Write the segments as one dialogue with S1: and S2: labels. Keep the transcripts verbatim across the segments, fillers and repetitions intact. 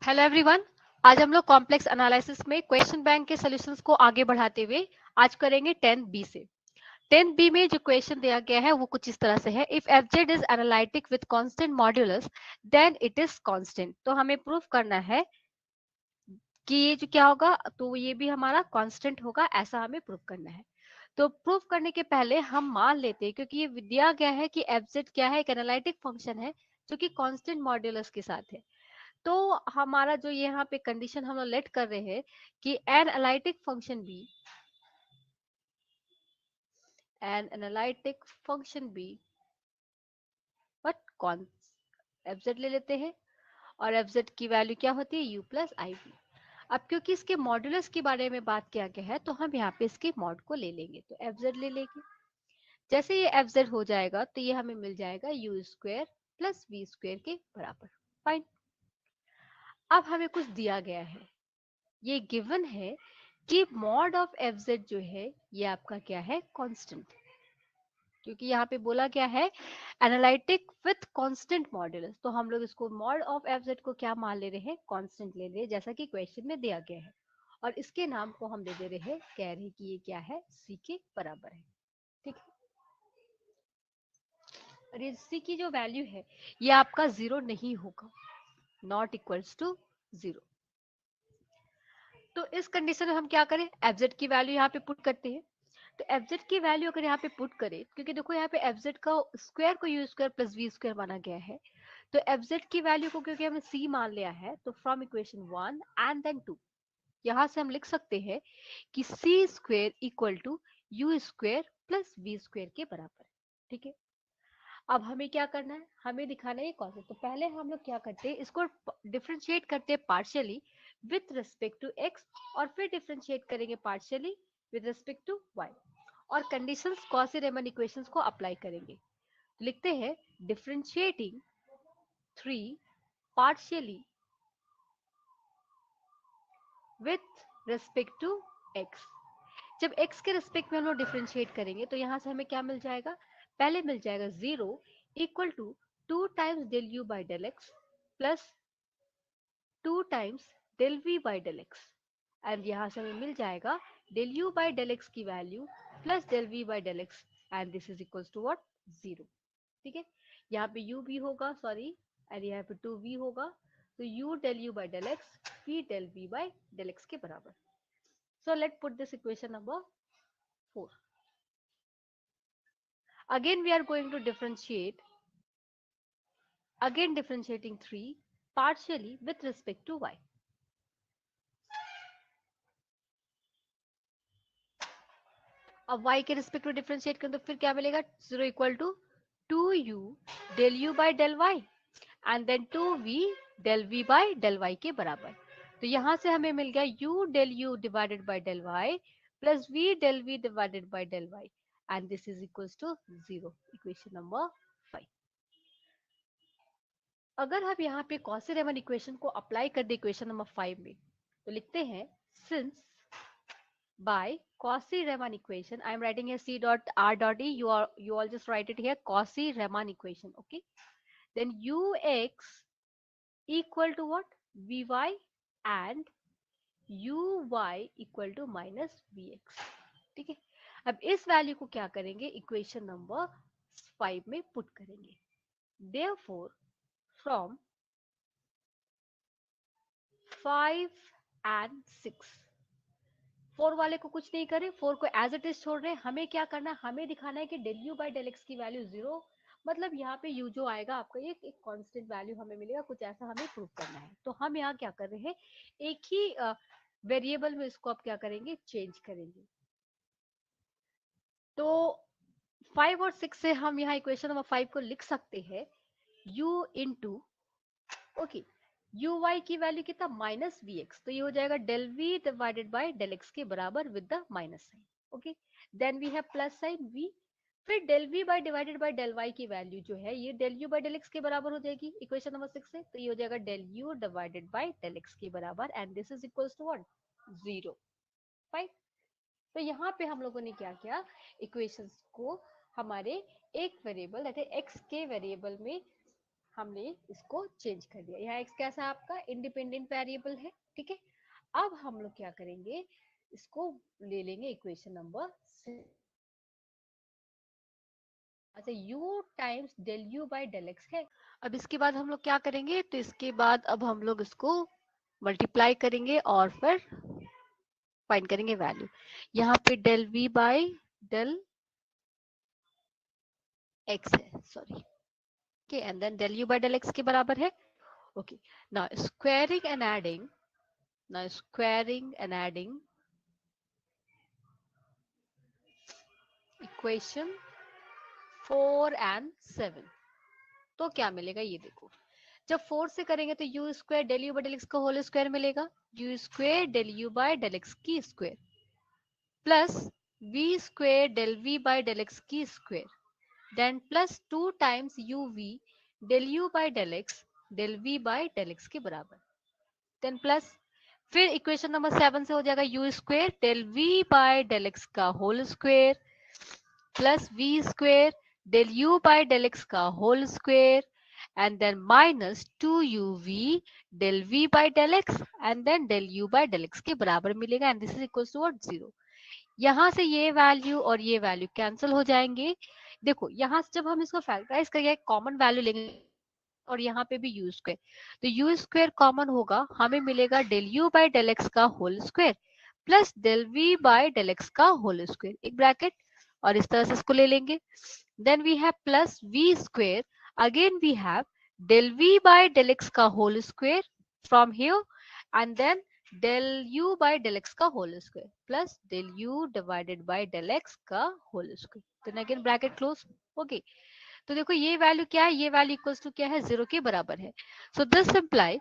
S1: Hello everyone. आज हम लोग कॉम्प्लेक्स एनालिसिस में क्वेश्चन बैंक के सॉल्यूशंस को आगे बढ़ाते हुए आज करेंगे टेन बी से। टेन बी में जो क्वेश्चन दिया गया है वो कुछ इस तरह से है, if f z is analytic with constant modulus then it is constant. तो हमें प्रूफ करना है कि ये जो क्या होगा, तो ये भी हमारा कांस्टेंट होगा, ऐसा हमें प्रूफ करना है। तो प्रूफ करने के पहले हम मान लेते हैं, क्योंकि ये दिया गया है कि एफ जेड क्या है, एक एनालिटिक फंक्शन है जो कि कांस्टेंट मॉड्यूलस के साथ है। तो हमारा जो यहाँ पे कंडीशन हम लोग लेट कर रहे हैं कि an analytic function be an analytic function be but कौन एफजेड ले लेते हैं, और एफजेड की वैल्यू क्या होती है, यू प्लस आई वी। अब क्योंकि इसके मॉड्यूलस के बारे में बात किया गया है तो हम यहाँ पे इसके मॉड को ले लेंगे, तो एफजेड ले लेंगे। जैसे ये एफजेड हो जाएगा तो ये हमें मिल जाएगा u square plus v square के बराबर। फाइन। अब हमें कुछ दिया गया है, ये गिवन है कि मॉड ऑफ एफ जेड जो है ये आपका क्या है, कांस्टेंट। क्योंकि यहाँ पे बोला गया है एनालिटिक विथ कांस्टेंट मॉड्यूलस, तो हम लोग इसको मॉड ऑफ एफ जेड को क्या मान ले रहे हैं, कांस्टेंट ले रहे हैं, जैसा कि क्वेश्चन में दिया गया है। और इसके नाम को हम दे दे रहे हैं, कह रहे हैं कि ये क्या है, सी के बराबर है। ठीक है। और ये सी की जो वैल्यू है ये आपका जीरो नहीं होगा, नॉट इक्वल्स टू जीरो। तो इस कंडीशन में हम क्या करें, एफजेड की वैल्यू यहाँ पे पुट करते हैं। तो एफजेड की वैल्यू अगर यहाँ पे पुट करें, क्योंकि देखो यहाँ पे एफजेड का स्क्वायर को u square plus v square माना गया है, तो एफजेड की वैल्यू को क्योंकि हमने सी मान लिया है, तो from equation one and then two यहाँ से हम लिख सकते हैं कि c square equal to u square plus v square के बराबर। ठीक है। अब हमें क्या करना है, हमें दिखाना है कौन सा। तो पहले हम लोग क्या करते हैं, इसको डिफरेंशिएट करते हैं partially with respect to x, और फिर डिफरेंशिएट करेंगे partially with respect to y, और कंडीशंस कॉची रीमन इक्वेशंस को अप्लाई करेंगे। लिखते हैं differentiating three partially with respect to x. जब x के रिस्पेक्ट में हम लोग डिफरेंशिएट करेंगे तो यहाँ से हमें क्या मिल जाएगा, पहले मिल जाएगा zero equal to two times del u by del x plus two times del v by del x, and यहाँ से हमें मिल जाएगा del u by del x की value plus del v by del x, and this is equals to what, zero. ठीक है। यहाँ पे u भी होगा, सॉरी, एंड यहाँ पे टू वी होगा, तो u del u by del x v del v by del x के बराबर। So let's put this equation number four. Again we are going to differentiate, again differentiating three partially with respect to y. अब y के respect में differentiate करें तो फिर क्या मिलेगा, zero equal to two u del u by del y and then two v del v by del y के बराबर। तो यहाँ से हमें मिल गया u डेल u divided by del y plus v del v divided by del y, and this is equals to zero. Equation number five. अगर हम यहाँ पे कॉची रीमन इक्वेशन को अप्लाई कर दे इक्वेशन नंबर फाइव में, तो लिखते हैं since by Cauchy Riemann equation, I am writing here C dot R dot E, you are you all just write it here, Cauchy Riemann equation. Okay, then ux equal to what, vy, and uy equal to minus vx. ठीक है। अब इस value को क्या करेंगे, equation number five में put करेंगे। therefore from five and six, four वाले को कुछ नहीं करें, फोर को एज इट इज छोड़ रहे हैं। हमें क्या करना है, हमें दिखाना है कि del u by del x की वैल्यू जीरो, मतलब यहाँ पे यू जो आएगा आपका एक एक कांस्टेंट वैल्यू हमें मिलेगा, कुछ ऐसा हमें प्रूव करना है। तो हम यहाँ क्या कर रहे हैं, एक ही वेरिएबल में इसको आप क्या करेंगे, चेंज करेंगे। तो फाइव और सिक्स से हम यहाँ इक्वेशन नंबर फाइव को लिख सकते हैं u into, okay, u y की वैल्यू कितना, माइनस वी एक्स, तो ये हो जाएगा del v divided by del x के बराबर with the minus sign. Okay, then we have plus sign v, फिर del v by divided by del y की वैल्यू जो है ये del u by del x के बराबर हो जाएगी इक्वेशन नंबर सिक्स से, तो ये हो जाएगा del u divided by del x के बराबर, and this is equals to what, zero. Fine. तो यहाँ पे हम लोगों ने क्या किया, इक्वेशंस को हमारे एक वेरिएबल दैट है एक्स के वेरिएबल में हमने इसको चेंज कर दिया। यहाँ x कैसा है आपका इंडिपेंडेंट वेरिएबल है, ठीक है। अब हम लोग क्या करेंगे, इसको ले लेंगे इक्वेशन नंबर सिक्स। अच्छा u times del u by del x है। अब इसके बाद हम लोग क्या करेंगे, तो इसके बाद अब हम लोग इसको मल्टीप्लाई करेंगे और फिर फाइंड करेंगे वैल्यू। यहाँ पे del v by del x है, sorry, okay, and then del u by del x के बराबर है। Okay, now squaring and adding, now squaring and adding equation four and seven, तो क्या मिलेगा ये देखो। जब फोर से करेंगे तो u square del u by del x का होल स्क्वायर मिलेगा, u square del u by del x की square plus v square del v by del x की square, then plus two times u v del u by del x del v by del x के बराबर, then plus फिर equation number seven से हो जाएगा u square del v by del x का whole square plus v square del u by del x का whole square and then minus two u v del v by del x and then del u by del x के बराबर मिलेगा and this is equals to what zero। यहाँ से ये value और ये value cancel हो जाएंगे। देखो यहाँ से जब हम इसको फैक्टराइज करेंगे कॉमन वैल्यू लेंगे और यहाँ पे भी यू स्क्वायर, तो यू स्क्वायर कॉमन होगा, हमें मिलेगा del u by del x का whole square plus del v by del x का होल स्क्वायर, एक ब्रैकेट, और इस तरह से इसको ले लेंगे। Then we have plus v square, again we have del v by del x का whole square from here and then del u by del x का whole square plus del u divided by del x का whole square, then again bracket close। okay, तो देखो ये value क्या है, ये value equals to क्या है, जीरो के बराबर है। So this imply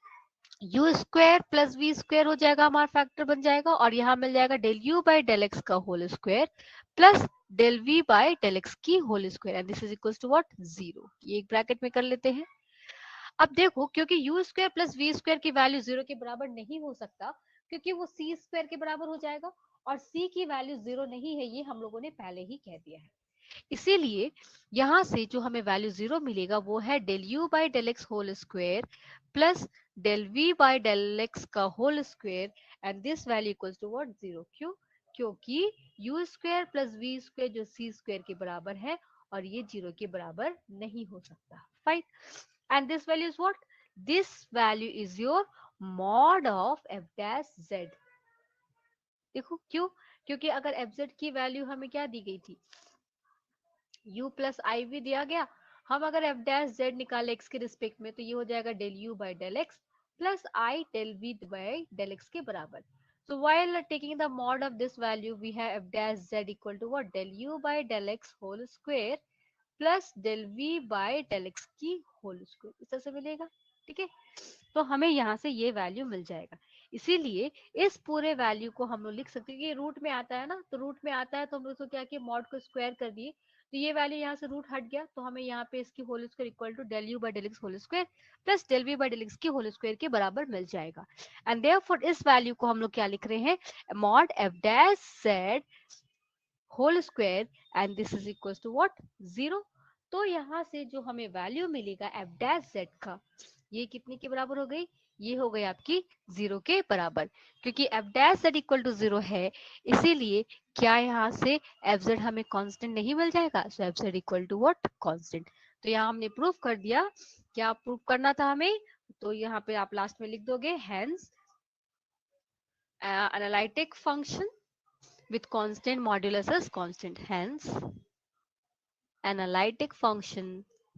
S1: u square plus v square हो जाएगा, हमारा फैक्टर बन जाएगा, और यहाँ मिल जाएगा del u by del x का whole square plus del v by del x की whole square and this is equals to what, zero. ये एक ब्रैकेट में कर लेते हैं। अब देखो क्योंकि u square plus v square की वैल्यू जीरो के बराबर नहीं हो सकता, क्योंकि वो सी स्क्वायर के बराबर हो जाएगा और सी की वैल्यू जीरो नहीं है, ये हम लोगों ने पहले ही कह दिया है। इसीलिए यहां से जो हमें वैल्यू जीरो मिलेगा वो है del u by del x whole square plus del v by del x का whole square and this value equals to what, zero. क्यों, क्योंकि u square plus v square जो सी स्क्वायर के बराबर है और ये जीरो के बराबर नहीं हो सकता। Fine, and this value is what, this value is your mod of f dash z। देखो क्यों, क्योंकि अगर fz की वैल्यू हमें क्या दी गई थी, u प्लस आई वी दिया गया, हम अगर f dash z निकाले x के रिस्पेक्ट में तो ये हो जाएगा del u by del x plus i del v by del x के बराबर। so while taking the mod of this value we have f dash z equal to what, del u by del x whole square plus del v by del x की whole square, इस तरह से मिलेगा। ठीक है, तो हमें यहाँ से ये वैल्यू मिल जाएगा। इसीलिए इस पूरे वैल्यू को हम लोग लिख सकते हैं कि रूट में आता है ना, तो रूट में आता है तो हम लोग इसको क्या किया, मॉड को स्क्वायर कर दिए, तो ये वैल्यू यहाँ से रूट हट गया, तो हमें यहाँ पे इसकी whole square equal to del u by del x whole square plus del v by del x की होल स्क्वायर के बराबर मिल जाएगा। एंड देयरफॉर इस वैल्यू को हम लोग क्या लिख रहे हैं, mod f dash z whole square and this is equal to what, zero. तो यहाँ से जो हमें वैल्यू मिलेगा एफ डैश जेड का, ये कितने के बराबर हो गई, ये हो गई आपकी जीरो के बराबर, क्योंकि f dash z equal to zero है, इसीलिए क्या यहाँ से एफ जेड हमें कांस्टेंट नहीं मिल जाएगा, so f z equal to what, constant. तो यहाँ हमने प्रूव कर दिया, क्या प्रूव करना था हमें, तो यहाँ पे आप लास्ट में लिख दोगे hence analytic function with constant modulus as constant, hence analytic function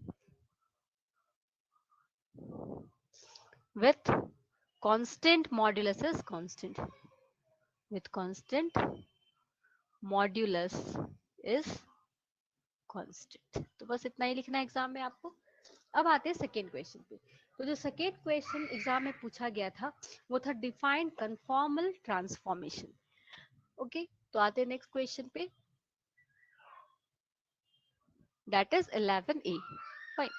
S1: with constant modulus as constant, with constant modulus is constant। तो बस इतना ही लिखना है एग्जाम में आपको। अब आते हैं सेकेंड क्वेश्चन पे। तो जो सेकेंड क्वेश्चन एग्जाम में पूछा गया था वो था डिफाइन कन्फॉर्मल ट्रांसफॉर्मेशन। ओके, तो आते हैं नेक्स्ट क्वेश्चन पे, that is eleven A. Fine,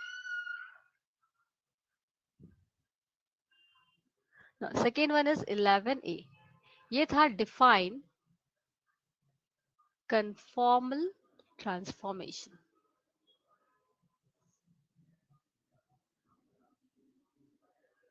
S1: second one is eleven A, ये था define conformal transformation.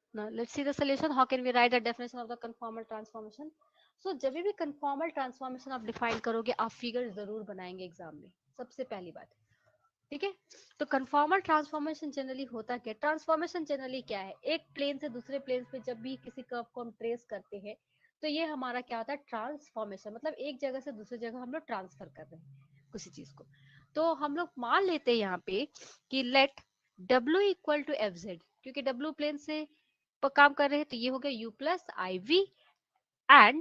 S1: Now let's see the solution. How can we write the definition of the conformal transformation? So जब भी conformal transformation आप define करोगे, आप figure जरूर बनाएंगे exam में, सबसे पहली बात, ठीक है। तो conformal transformation जनरली होता क्या है? ट्रांसफॉर्मेशन जनरली क्या है? एक प्लेन से दूसरे प्लेन पे जब भी किसी कर्व को हम ट्रेस करते हैं, तो ये हमारा क्या होता है? ट्रांसफॉर्मेशन, मतलब एक जगह से दूसरी जगह हम लोग ट्रांसफर कर रहे हैं किसी चीज को। तो हम लोग मान लेते हैं यहाँ पे कि let W equal to f z, क्योंकि W प्लेन से पर काम कर रहे हैं, तो ये हो गया u plus i v and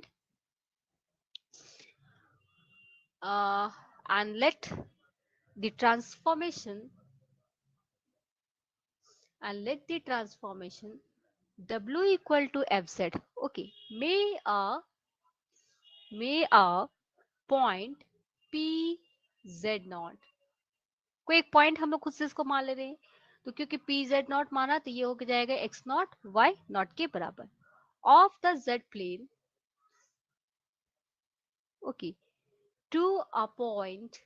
S1: and let the transformation and let the transformation W equal to F Z. Okay, may a may a point P Z naught, कोई एक पॉइंट हम लोग खुद से इसको मान ले रहे हैं, तो क्योंकि P Z naught माना तो ये हो जाएगा x naught y naught के बराबर of the Z plane, okay, to a point.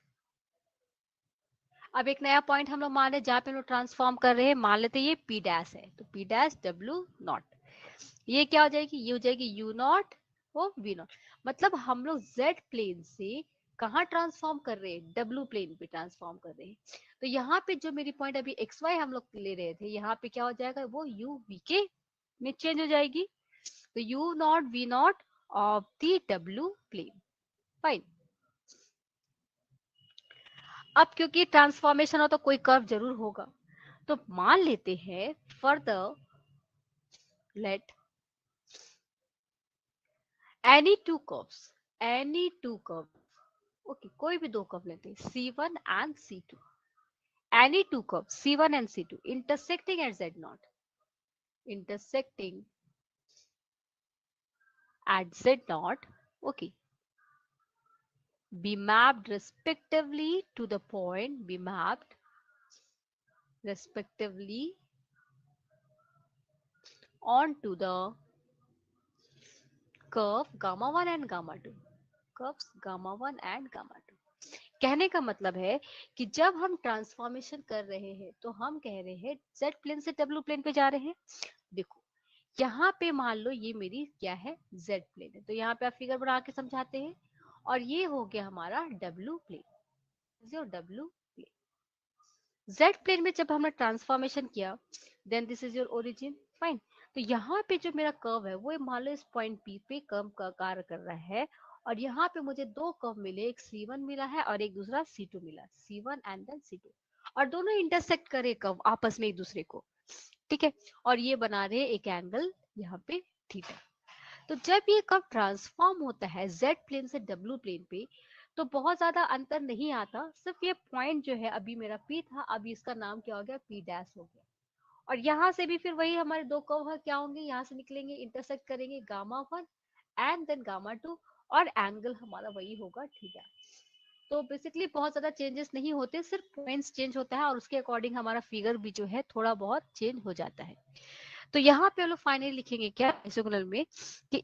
S1: अब एक नया पॉइंट हम लोग मान रहे हैं जहां पे हम लोग ट्रांसफॉर्म कर रहे हैं, मान लेते हैं ये P डैश है, तो P डैश W नॉट, ये क्या हो जाएगी? ये हो जाएगी U नॉट और V नॉट। मतलब हम लोग Z प्लेन से कहाँ ट्रांसफॉर्म कर रहे हैं? W प्लेन पे ट्रांसफॉर्म कर रहे हैं। तो यहाँ पे जो मेरी पॉइंट अभी एक्स वाई हम लोग ले रहे थे, यहाँ पे क्या हो जाएगा? वो U V के में चेंज हो जाएगी, तो U naught V naught of the W plane. Fine. अब क्योंकि ट्रांसफॉर्मेशन हो तो कोई कर्व जरूर होगा, तो मान लेते हैं further let any two curves, any two curve, okay, कोई भी दो कर्व लेते हैं C one and C two, any two curve C one and C two intersecting at Z naught, intersecting at Z naught, okay, be mapped respectively to the point, be mapped respectively onto the curve gamma one and gamma two, curves gamma one and gamma two। कहने का मतलब है कि जब हम transformation कर रहे हैं तो हम कह रहे हैं Z प्लेन से W प्लेन पे जा रहे हैं। देखो यहाँ पे मान लो ये मेरी क्या है? Z प्लेन है, तो यहाँ पे आप फिगर बना के समझाते हैं, और ये हो गया हमारा W प्लेन, जो W प्लेन, Z प्लेन में जब हमने ट्रांसफॉर्मेशन किया, then this is your origin. Fine. तो यहाँ पे जो मेरा कर्व है वो मान लो इस पॉइंट P पे कर्व का कार्य कर रहा है, और यहाँ पे मुझे दो कर्व मिले, एक C वन मिला है और एक दूसरा C टू मिला, C one and then C two, और दोनों इंटरसेक्ट करे कर्व आपस में एक दूसरे को, ठीक है, और ये बना रहे एक एंगल यहाँ पे थीटा। तो जब ये कर्व ट्रांसफॉर्म होता है Z प्लेन से W प्लेन पे, तो बहुत ज्यादा अंतर नहीं आता, सिर्फ ये पॉइंट जो है अभी मेरा P था, अभी इसका नाम क्या हो गया? P डैश हो गया। और यहाँ से भी फिर वही हमारे दो कर्व क्या होंगे? यहाँ से निकलेंगे, इंटरसेक्ट करेंगे gamma one and then gamma two, और एंगल हमारा वही होगा थीटा। तो बेसिकली बहुत ज्यादा चेंजेस नहीं होते, सिर्फ पॉइंट्स चेंज होता है और उसके अकॉर्डिंग हमारा फिगर भी जो है थोड़ा बहुत चेंज हो जाता है। तो यहाँ पे हम लोग फाइनली लिखेंगे क्या आइसोगोनल में कि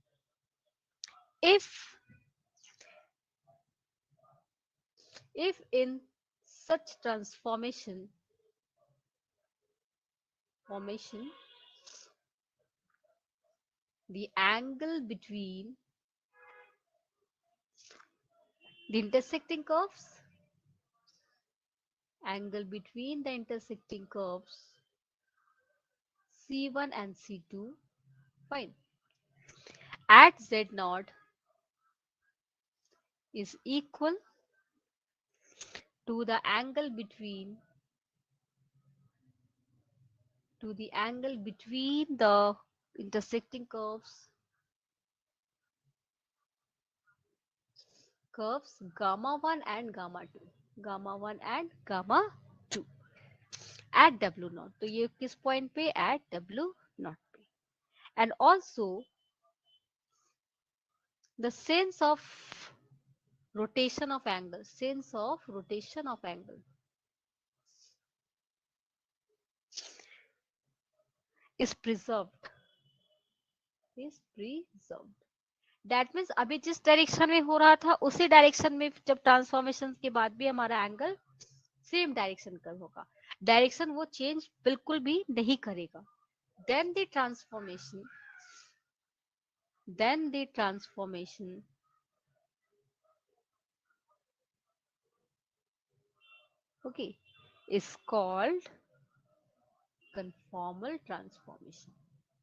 S1: if if in such transformation formation the angle between the intersecting curves angle between the intersecting curves C one and C two, fine, at Z naught is equal to the angle between to the angle between the intersecting curves curves gamma one and gamma two, gamma one and gamma two at W naught। तो ये किस point पे? at W naught पे। and also the sense of rotation of angle, sense of rotation of angle is preserved, is preserved। That means अभी जिस direction में हो रहा था उसी डायरेक्शन में जब ट्रांसफॉर्मेशन के बाद भी हमारा एंगल सेम डायरेक्शन का होगा, डायरेक्शन वो चेंज बिल्कुल भी नहीं करेगा। then the transformation then the transformation okay is called conformal transformation.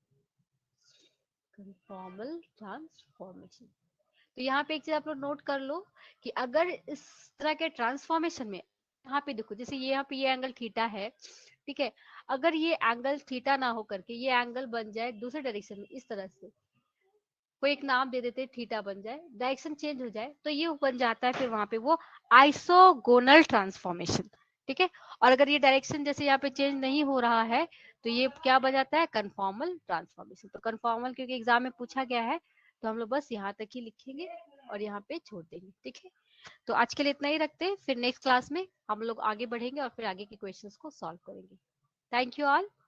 S1: conformal transformation. तो यहाँ पे एक चीज आप लोग नोट कर लो कि अगर इस तरह के ट्रांसफॉर्मेशन में यहाँ पे देखो, जैसे ये यहाँ पे ये एंगल थीटा है, ठीक है, अगर ये एंगल थीटा ना हो करके ये एंगल बन जाए दूसरे डायरेक्शन में, इस तरह से कोई एक नाम दे देते थीटा बन जाए, डायरेक्शन चेंज हो जाए, तो ये बन जाता है फिर वहां पे वो आइसोगोनल ट्रांसफॉर्मेशन, ठीक है। और अगर ये डायरेक्शन जैसे यहाँ पे चेंज नहीं हो रहा है तो ये क्या बन जाता है, कन्फॉर्मल ट्रांसफॉर्मेशन। तो कन्फॉर्मल क्योंकि एग्जाम में पूछा गया है तो हम लोग बस यहाँ तक ही लिखेंगे और यहाँ पे छोड़ देंगे, ठीक है। तो आज के लिए इतना ही रखते हैं, फिर नेक्स्ट क्लास में हम लोग आगे बढ़ेंगे और फिर आगे के क्वेश्चंस को सॉल्व करेंगे। Thank you all.